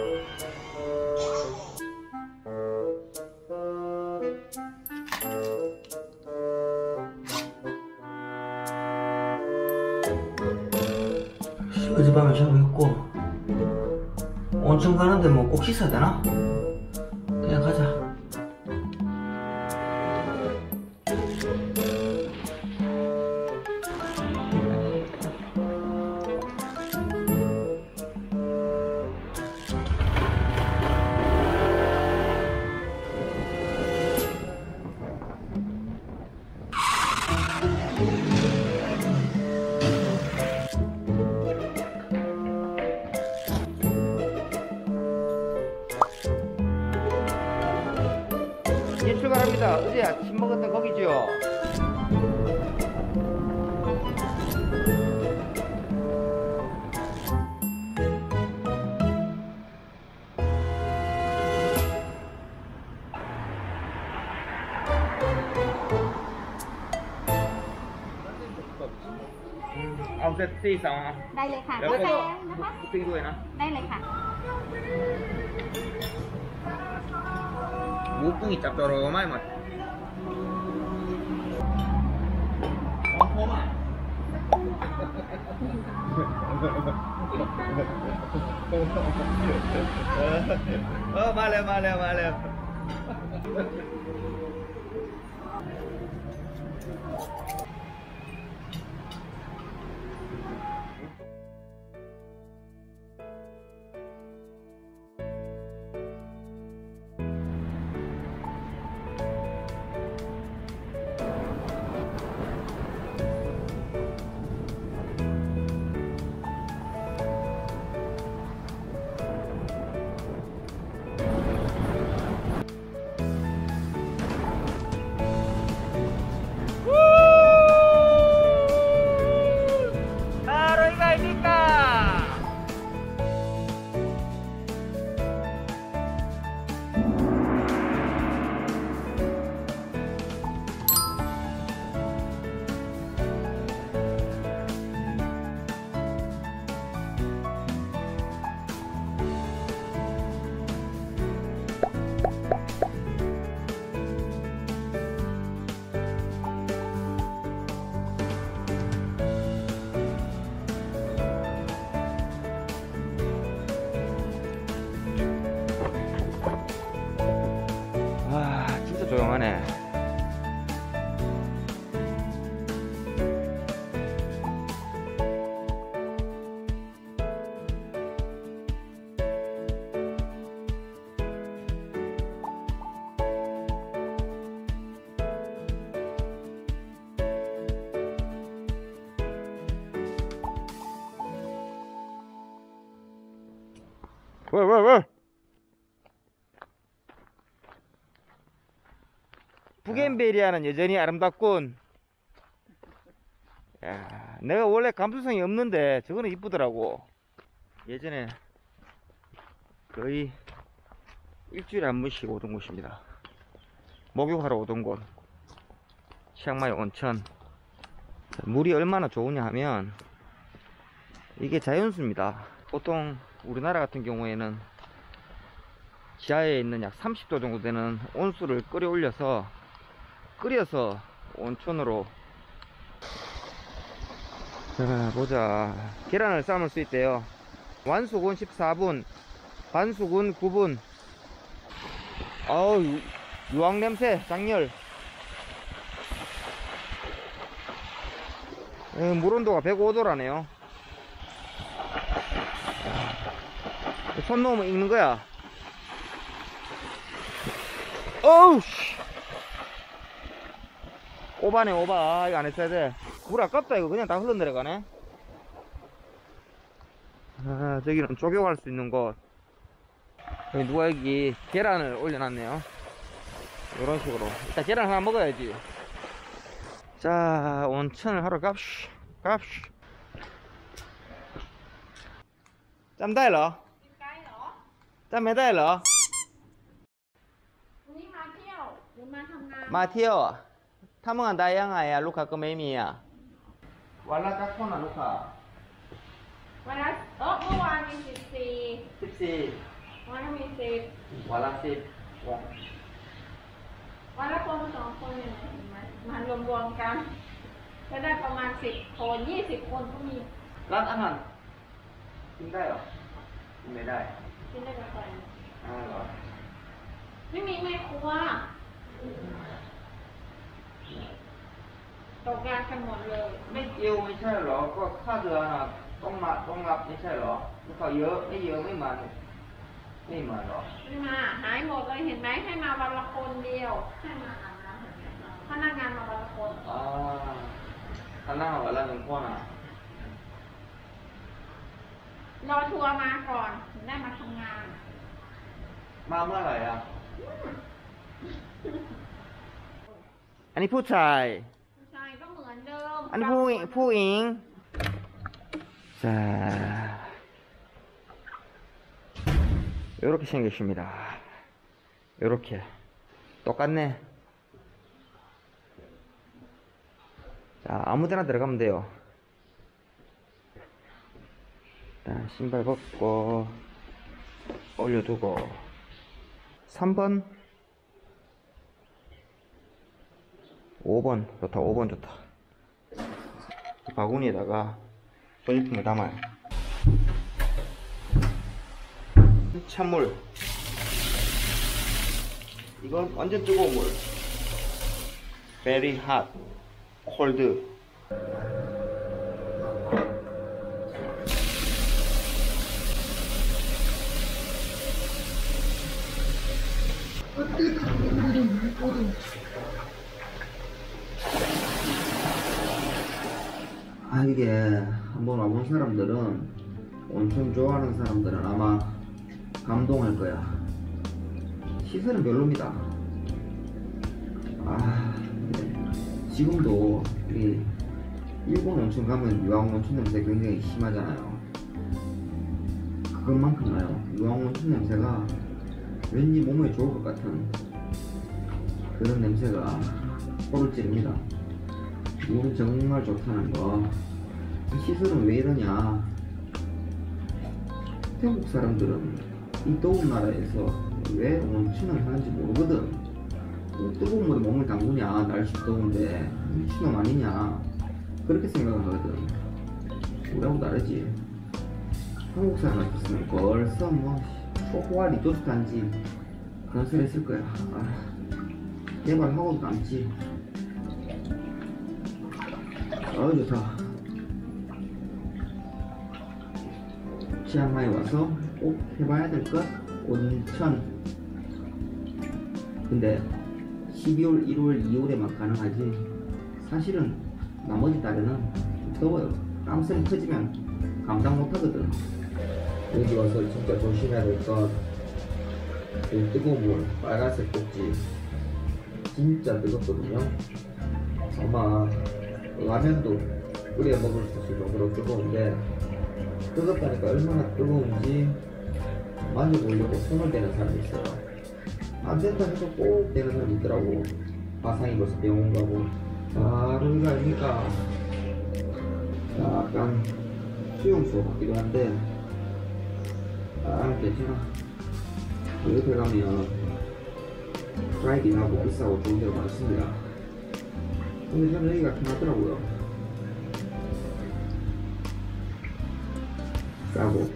어젯밤에 잠겼고 온천 가는데 뭐 꼭 씻어야 되나? 그냥 가자. 이제 출발합니다. 어제 아침 먹었던 거기죠.เอาเซตซี่สองได้เลยค่ะแล้วก็ติ้งด้วยนะได้เลยค่ะ무궁이 짭조름하게 맛. 고마. 말해. 조용하네. 왜? 부겐베리아는 여전히 아름답군. 야, 내가 원래 감수성이 없는데 저거는 이쁘더라고. 예전에 거의 일주일에 한 번씩 오던 곳입니다. 목욕하러 오던 곳 치앙마이 온천. 물이 얼마나 좋으냐 하면 이게 자연수입니다. 보통 우리나라 같은 경우에는 지하에 있는 약 30도 정도 되는 온수를 끓여서 온천으로. 자, 보자. 계란을 삶을 수 있대요. 완숙은 14분, 반숙은 9분. 아우, 유황 냄새, 장렬. 물 온도가 105도라네요. 손 놓으면 익는 거야. 어우, 오바네, 오바. 이거 안 했어야 돼. 물 아깝다. 이거 그냥 다 흘러내려가네. 아, 저기는 조격할 수 있는 곳. 여기 누가 여기 계란을 올려놨네요. 이런 식으로. 일단 계란 하나 먹어야지. 자, 온천을 하러 갑시. 짬ได้เหรอ 짬ไม่ได้เหรอวันนี้มาเที่ยวหรือมาทำงานมาเที่ยวอ่ะทำงานได้ยังไงอ่ะลูกค้าก็ไม่มีอ่ะวันละจักคนอ่ะลูกค้าวันละเมื่อวานมี14 14 วันละมีสิบวันละ10 วันละคนสองคนเนี่ยเห็นไหมมารวมๆกันก็ได้ประมาณ10 คน 20 คนก็มีร้านอาหารกินได้เหรอกินไม่ได้กินได้กับใครเหรอไม่มีแม่ครัวตกงานกันหมดเลยไม่เกี่ยวไม่ใช่เหรอ ก็ค่าเดือนอ่ะต้องรับไม่ใช่เหรอเขาเยอะไม่เยอะไม่มาหรอไม่มาหายหมดเลยเห็นไหมให้มาวันละคนเดียวให้มาอาบน้ำพนักงานมาวันละคนข้างหน้าวันละ1 คนอ่ะรอทัวร์มาก่อนถึงได้มาทำงานมาเมื่อไหร่อ่ะอันนี้ผู้ชายใช่ก็เหมือนเดิมอันนี้ผู้หญิง자 요렇게 생겼습니다. 요렇게 똑같네. 자, 아무데나 들어가면 돼요. 일단 신발 벗고 올려두고 3번 5번 좋다. 5번 좋다. 바구니에다가 소지품을 담아요. 찬물. 이건 완전 뜨거운 물. Very hot. cold. 이게 한번 와본 사람들은 온천 좋아하는 사람들은 아마 감동할 거야. 시설은 별로입니다. 지금도 우리 일본 온천 가면 유황 온천 냄새 굉장히 심하잖아요. 그것만큼 나요. 유황 온천 냄새가 왠지 몸에 좋을 것 같은 그런 냄새가 코를 찌릅니다. 물은 정말 좋다는 거. 시설은 왜 이러냐. 태국 사람들은 이 더운 나라에서 왜 온천을 하는지 모르거든. 뜨거운 물에 몸을 담그냐, 날씨 더운데 미친놈 아니냐, 그렇게 생각하거든. 우리하고 다르지. 한국 사람 같았으면 벌써 뭐 초코와 리조트 단지 건설했을 거야. 개발하고도 남지. 좋다. 치앙마이 와서 꼭 해봐야 될 것? 온천. 근데 12월, 1월, 2월에만 가능하지. 사실은 나머지 달에는 더워요. 땀샘 터지면 감당 못하거든. 여기 와서 진짜 조심해야 될 것, 그 뜨거운 물, 빨간색 꼭지 진짜 뜨겁거든요. 아마 라면도 끓여 먹을 수 있을 정도로 뜨거운데, 뜨겁다니까 얼마나 뜨거운지 만져보려고 손을 대는 사람이 있어요. 안 된다 해서 꼭 대는 사람이 있더라고. 화상 입어서 병원 가고. 바로 이거 아닙니까? 약간 수용소 같기도 한데, 괜찮아. 옆에 가면 프라이빗하고 비싸고 좋은 데가 많습니다. 근데 저는 여기가 괜찮더라고요. 싸고.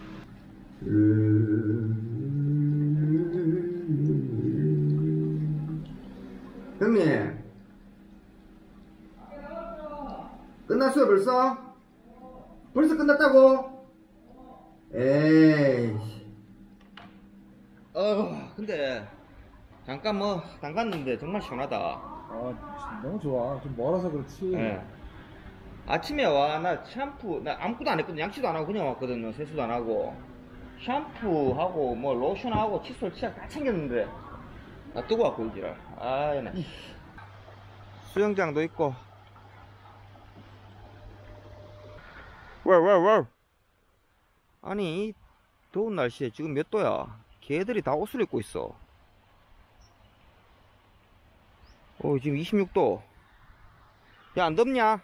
형님, 끝났어요 벌써? 벌써 끝났다고? 에이. 근데 잠깐 담갔는데 정말 시원하다. 너무 좋아. 좀 멀어서 그렇지. 네. 아침에 나 샴푸, 나 아무것도 안 했거든. 양치도 안 하고 그냥 왔거든요. 세수도 안 하고. 샴푸하고 뭐 로션하고 칫솔 치약 다 챙겼는데 나 뜨거워갖고 이지랄. 수영장도 있고. 와. 아니 이 더운 날씨에 지금 몇 도야? 개들이 다 옷을 입고 있어. 지금 26도. 야, 안 덥냐?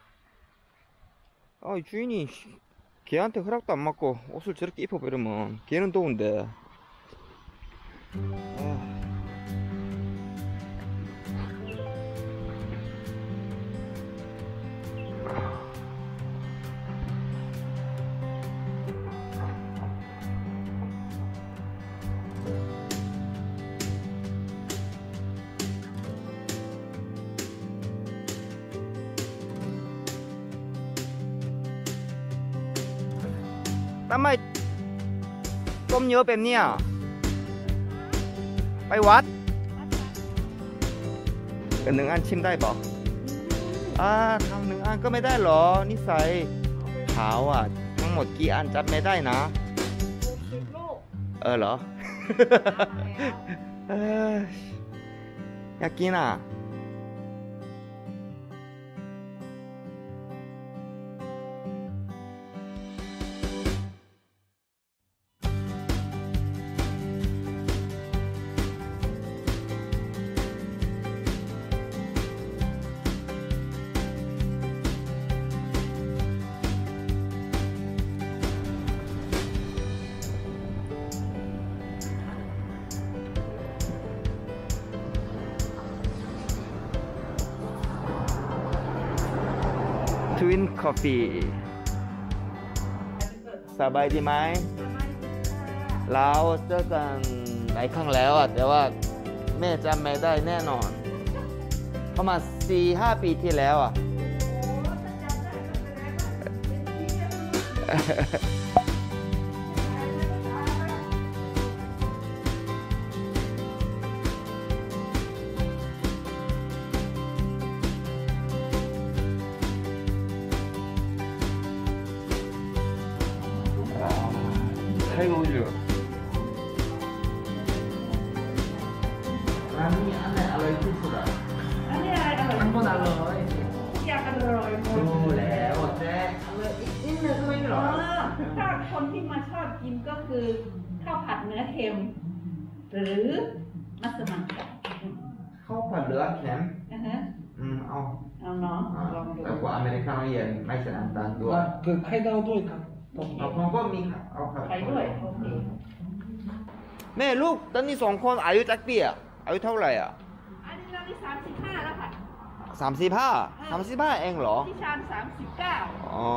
주인이 개한테 허락도 안 받고 옷을 저렇게 입어버리면 개는 더운데 ทำไมก้มเยอะแบบเนี้ยไปวัดกัน1 อันชิมได้บอกทำ1 อันก็ไม่ได้หรอนิสัยขาวอ่ะทั้งหมดกี่อันจับไม่ได้นะเหรอ อยากกินอ่ะทวินคอฟฟี่สบายดีไหมเราเจอกันหลายครั้งแล้วอ่ะแต่ว่าแม่จำไม่ได้แน่นอนประมาณ 4-5 ปีที่แล้วอ่ะ 잘 어울려. 아니 안에 알로이쿠스다. 아니 알로이. 한번 알로이. 약 알로이. 그래 어때? 있는 소리 ถ้าคนที่มาชอบกินก็คือข้าวผัดเนื้อเค็มหรือมัสมั่นข้าวผัดเหลือแข็งเอาเอาเนาะลองดูแต่ว่าอเมริกาโน่เย็นไม่ใส่น้ำตาลด้วย 그 카이다오ด้วยครับเอาผมก็มีครับเอาครับไปด้วยโอเคแม่ลูกตอนนี้2 คนอายุจักปีอ่ะอายุเท่าไหร่อ่ะอันนี้เราที่35แล้วค่ะ 35เองเหรอที่ชาน39 อ๋อ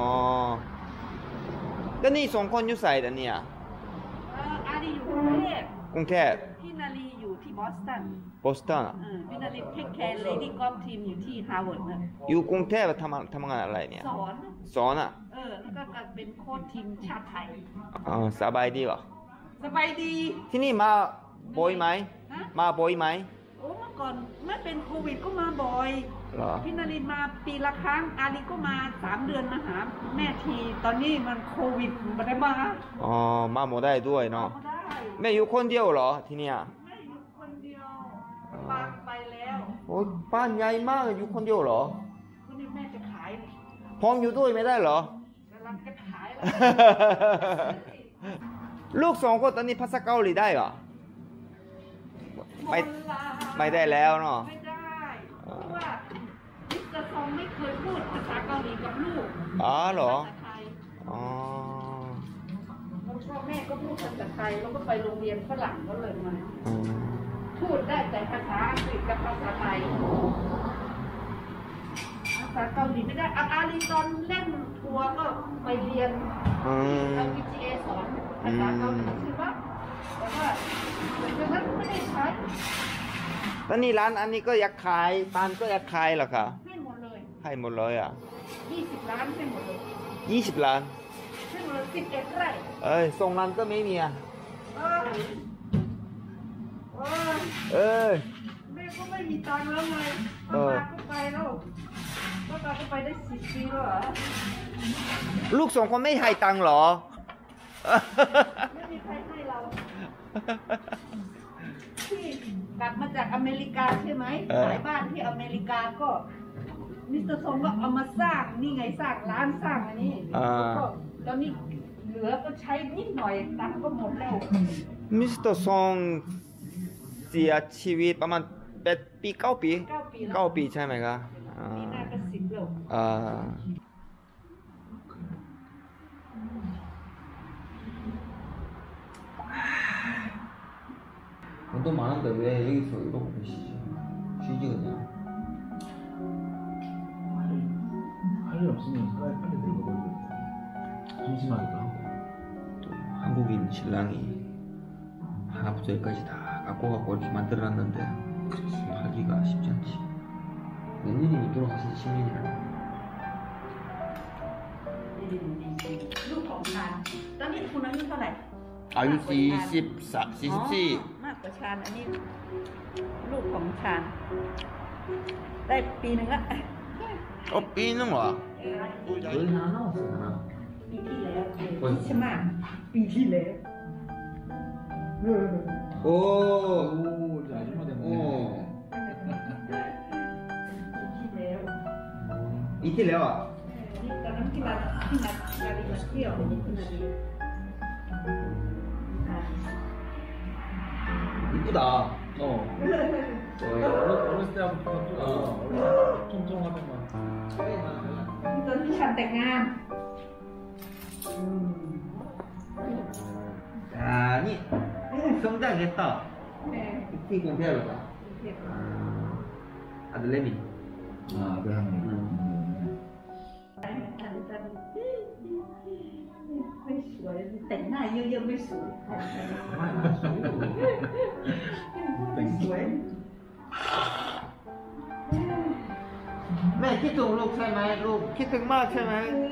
แล้วนี่2 คนอยู่ใส่แต่เนี่ยอารีอยู่กรุงเทพกรุงเทพพี่นาลีอยู่ที่บอสตันบอสตันอ่ะพี่นาลีเทคแคร์เลดี้กอล์ฟทีมอยู่ที่ฮาร์วาร์ดนะอยู่กรุงเทพทำงานอะไรเนี่ยสอนอ่ะแล้วก็เป็นโค้ชทีมชาติไทยสบายดีเหรอสบายดีที่นี่มาบ่อยไหมฮะมาบ่อยไหมโอ้เมื่อก่อนไม่เป็นโควิดก็มาบ่อยเหรอพี่นารินมาปีละครั้ง อาลีก็มา3 เดือนมาหาแม่ที ตอนนี้มันโควิดไม่ได้มามาบ่ได้ด้วยเนาะไม่ได้แม่อยู่คนเดียวเหรอที่เนี่ยแม่อยู่คนเดียวปางไปแล้วโอ้ยบ้านใหญ่มากอยู่คนเดียวเหรอคนนี้แม่จะขายพร้อมอยู่ด้วยไม่ได้เหรอกำลังจะขายแล้วลูก2 คนตอนนี้ภาษาเกาหลีได้เหรอ ไม่ได้แล้วเนาะไม่ได้ เพราะว่ามิสเตอร์ซองไม่เคยพูดภาษาเกาหลีกับลูกเหรอภาษาไทยอ๋อแล้วก็แม่ก็พูดภาษาไทยแล้วก็ไปโรงเรียนฝรั่งก็เลยมาอืมพูดได้แต่ภาษาอังกฤษกับภาษาไทย ภาษาเกาหลีไม่ได้อาลีตอนเล่นทัวร์ก็ไปเรียน LPGA สอนภาษาเกาหลีใช่ปะแต่ว่าเดี๋ยวนั้นไม่ได้ใช้ตอนนี้ร้านอันนี้ก็อยากขายปานก็อยากขายเหรอคะให้หมดเลยให้หมดเลยอ่ะ 20 ล้านให้หมดเลย 20 ล้านให้หมดเลย11 ไร่ส่งร้านก็ไม่มีอ่ะเออเออเออแม่ก็ไม่มีตังค์แล้วไงป้าก็ไปแล้วป้าก็ไปได้10 ปีแล้วเหรอลูก2 คนไม่ให้ตังค์เหรอไม่มีใครให้เรา ที่กลับมาจากอเมริกาใช่ไหมขายบ้านที่อเมริกาก็มิสเตอร์ทงก็เอามาสร้างนี่ไงสร้างร้านสร้างอันนี้ก็แล้วนี่เหลือก็ใช้นิดหน่อยตังค์ก็หมดแล้วมิสเตอร์ซองเสียชีวิตประมาณ8 ปี 9 ปี 9 ปีแล้ว 9 ปีใช่ไหมครับนี่น่าจะ10แล้วอ 돈도 많은데 왜 여기서 이러고 계시지? 쉬지 그냥. 할 일 없으면 빨리 들어가버리고 심심하기도 하고. 또 한국인 신랑이 하나부터 열까지 다 갖고 이렇게 만들어놨는데 하기가 쉽지 않지. 몇 년이니 돌아가신 지 10년이라. ลูกของชาญตอนนี้คุณอายุเท่าไหร่ 아유 44 มากกว่าชาญอันนี้ลูกของชาญได้ปีหนึ่งละ 어 삐는 거야. 여기 하나 나왔어 하나. ปีที่แล้วใช่ไหมปีที่แล้ว 오. 오 이제 아줌마 됐네. 어. ปีที่แล้ว 이틀 내와. นี่ตอนนั้นที่มาเที่ยวที่นาดี 이쁘다. 어. 어렸을 때하고 좀 통통하더만. ตอนที่ชาญแต่งงาน 아니 성장했다. แม่ 이티 공패하다. 아들 레미. 아 그 하나. ไม่สวยแต่งหน้าเยอะๆไม่สวยไม่สวยแม่คิดถึงลูกใช่ไหมลูกคิดถึงมากใช่ไหมเออ